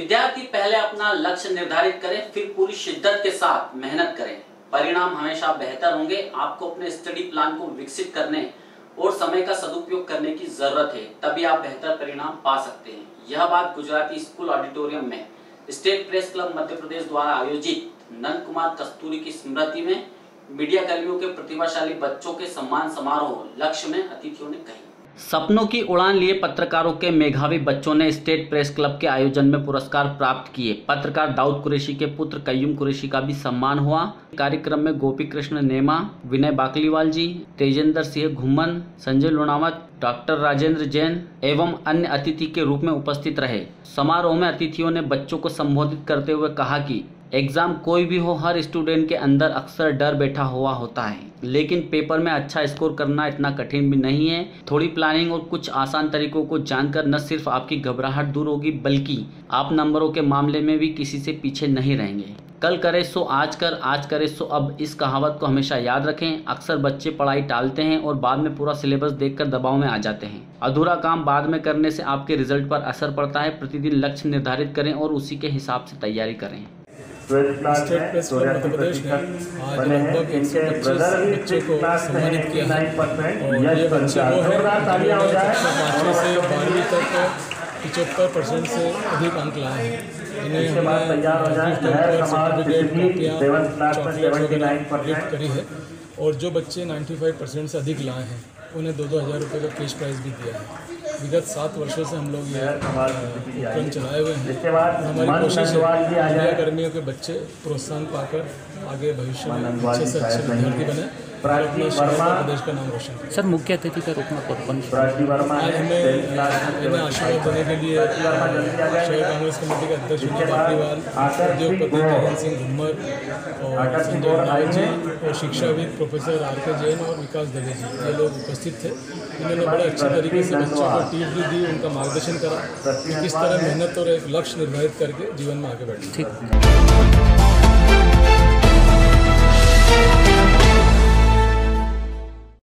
विद्यार्थी पहले अपना लक्ष्य निर्धारित करें, फिर पूरी शिद्दत के साथ मेहनत करें। परिणाम हमेशा बेहतर होंगे। आपको अपने स्टडी प्लान को विकसित करने और समय का सदुपयोग करने की जरूरत है, तभी आप बेहतर परिणाम पा सकते हैं। यह बात गुजराती स्कूल ऑडिटोरियम में state press club Madhya Pradesh द्वारा आयोजित नंद कुमार कस्तूरी की स्मृति में मीडिया कर्मियों के प्रतिभाशाली बच्चों के सम्मान समारोह लक्ष्य में अतिथियों ने कही। सपनों की उड़ान लिए पत्रकारों के मेधावी बच्चों ने स्टेट प्रेस क्लब के आयोजन में पुरस्कार प्राप्त किए। पत्रकार दाऊद कुरैशी के पुत्र कय्यूम कुरैशी का भी सम्मान हुआ। कार्यक्रम में गोपी कृष्ण नेमा, विनय बाकलीवाल जी, तेजेंद्र सिंह घुम्मन, संजय लुणावत, डॉक्टर राजेंद्र जैन एवं अन्य अतिथि के रूप में उपस्थित रहे। समारोह में अतिथियों ने बच्चों को संबोधित करते हुए कहा कि एग्जाम कोई भी हो, हर स्टूडेंट के अंदर अक्सर डर बैठा हुआ होता है, लेकिन पेपर में अच्छा स्कोर करना इतना कठिन भी नहीं है। थोड़ी प्लानिंग और कुछ आसान तरीकों को जानकर न सिर्फ आपकी घबराहट दूर होगी, बल्कि आप नंबरों के मामले में भी किसी से पीछे नहीं रहेंगे। कल करे सो आज कर, आज करे सो अब, इस कहावत को हमेशा याद रखें। अक्सर बच्चे पढ़ाई टालते हैं और बाद में पूरा सिलेबस देखकर दबाव में आ जाते हैं। अधूरा काम बाद में करने से आपके रिजल्ट पर असर पड़ता है। प्रतिदिन लक्ष्य निर्धारित करें और उसी के हिसाब से तैयारी करें। State press club Madhya Pradesh ने आज लगभग 125 बच्चों को सम्मानित किया है और ये बच्चे वो हैं जिन्होंने कक्षा 5वीं से 12वीं तक 75% से अधिक अंक लाए हैं। इन्हें हमने गिफ्ट हैम्पर, सर्टिफिकेट, कॉपियाँ, चॉकलेट्स वगैरह गिफ्ट करी है और जो बच्चे 95% से अधिक लाए हैं उन्हें 2-2 हज़ार रुपये का कैश प्राइज़ भी दिया है। विगत 7 वर्षों से हम लोग ये उपक्रम चलाए हुए हैं। हमारी कोशिश है मीडिया कर्मियों के बच्चे प्रोत्साहन पाकर आगे भविष्य में अच्छे से अच्छे विद्यार्थी बने और अपने शहर और प्रदेश का नाम रोशन करें। सर, मुख्य अतिथि का रूप में कौन? आज हमें इन्हें आशीर्वाद देने के लिए शहर कांग्रेस कमेटी के अध्यक्ष विनय बाकलीवाल, उद्योगपति तेजेंद्र सिंह घुम्मर और संजय लुणावत जी और शिक्षाविद प्रोफेसर आर.के. जैन और विकास दवे जी, ये लोग उपस्थित थे। इन्होंने बड़े अच्छे तरीके से बच्चों को टिप्स भी दी, उनका मार्गदर्शन करा कि किस तरह मेहनत और एक लक्ष्य निर्धारित करके जीवन में आगे बढ़े। ठीक।